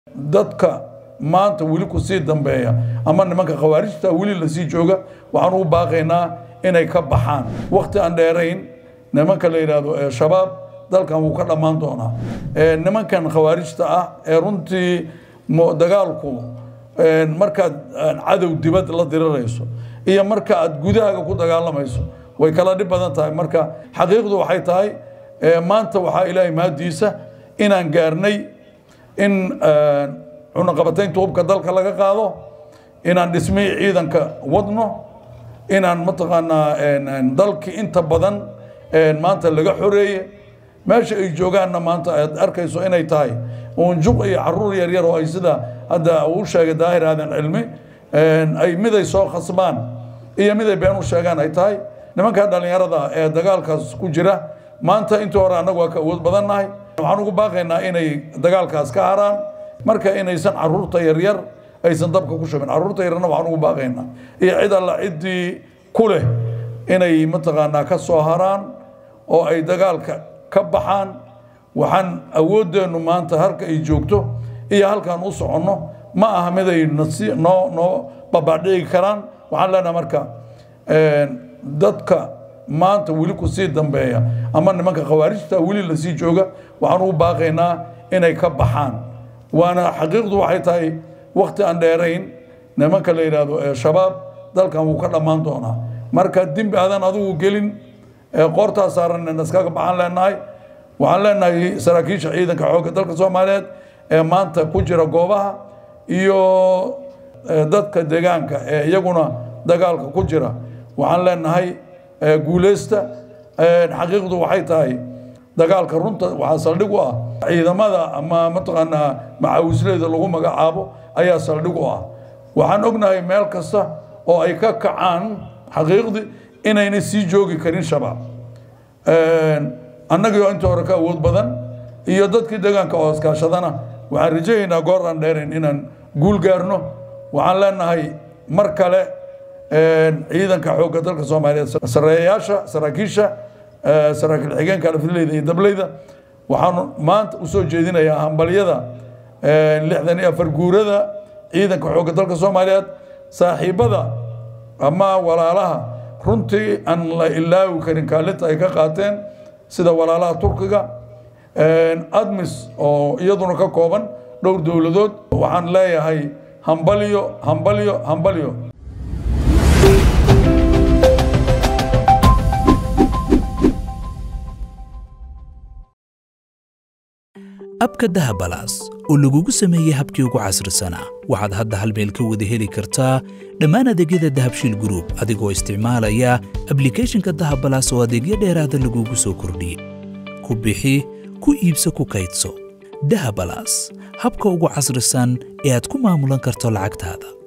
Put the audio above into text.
dadka maanta wili ku sii dambeeya ama nimanka khawaarijta wili la sii jooga waxaan u baaqaynaa inay ka baxaan waqti aan dheerayn nimanka la yiraahdo shabaab dalkan uu ka dhamaan doonaa nimankan khawaarijta ah runtii dagaalku marka cadow dibad la dirirayso iyo marka aad gudaha ku dagaalamayso way kala dhib badan tahay marka xaqiiqdu waxay tahay maanta waxa ilaahay maadiisa inaan gaarnay in cunaqabataynta hubka dalka laga qaado inaan dhismay ciidanka wadno inaan mataqaanaa dalkii inta badan maanta laga xoreeyay meesha ay joogaanna maanta aad arkayso inay tahay unjuq iyo caruur yar yar oo ay sida hadda uu sheegay daahir aadan cilmi ay miday soo khasbaan iyo miday been u sheegaan ay tahay nimanka dhalinyarada ee dagaalkaas ku jira maanta intii hore anagu waa ka awood badannahay waxaan ugu baaqaynaa inay dagaalkaas ka haraan marka inaysan caruurta yaryar aysan dabka ku shubin caruurta yarna waxaan ugu baaqaynaa iyo cid alla ciddii ku leh inay mataqaanaa ka soo haraan oo ay dagaalka ka baxaan waxaan awoodeennu maanta halka ay joogto iyo halkaan u soconno ma aha mid ay noo babadhigi karaan waxaan leenahay marka dadka maanta wili ku sii dambeeya ama nimanka khawaarijta wili la sii jooga waxaan u baaqaynaa inay ka baxaan waana xaqiiqdu waxay tahay waqti aan dheerayn nimanka la yiraahdo shabaab dalkan uu ka dhamaan doonaa marka dimbi aadan adigu gelin qoortaa saaran iskaga baxaan leenahay waxaan leenahay saraakiisha ciidanka xoogga dalka Soomaaliyeed ee maanta ku jira goobaha iyo dadka deegaanka ee iyaguna dagaalka ku jira waxaan leenahay guuleysta xaqiiqdu waxay tahay dagaalka runta waxa saldhig u ah ciidamada ama mataqaanaa macaawisleeda lagu magacaabo ayaa saldhig u ah waxaan ognahay meel kasta oo ay ka kacaan xaqiiqdi inayna sii joogi karin shabaab annagoo inta hore ka awood badan iyo dadkii deegaanka oo iskaashadana waxaan rajaynaynaa goor aan dheerayn inaan guul gaarno waxaan leenahay mar kale ciidanka xoogga dalka Soomaaliyeed sareeyaasha saraakiisha saraakiil xigeenka alfileyda iyo dableyda waxaan maanta u soo jeedinayaa hambaliyada 64 guurada ciidanka xoogga dalka Soomaaliyeed saaxiibada ama walaalaha runtii aan la ilaawi karin kaalinta ay ka qaateen sida walaalaha Turkiga admis oo iyaduna ka kooban dhowr dawladood waxaan leeyahay hambalyo abka dahabalaas oo lagugu sameeyay habkii ugu casrisanaa waxaad hadda hal meel ka wada heli kartaa dhammaan adeegyada dahabshiil group adigoo isticmaalaya applicationka dahabalaas oo adeegyo dheeraada lagugu soo kordhiyey ku bixi ku iibso ku kaydso dahabalaas habka ugu casrisan ee aad ku maamulan karto lacagtaada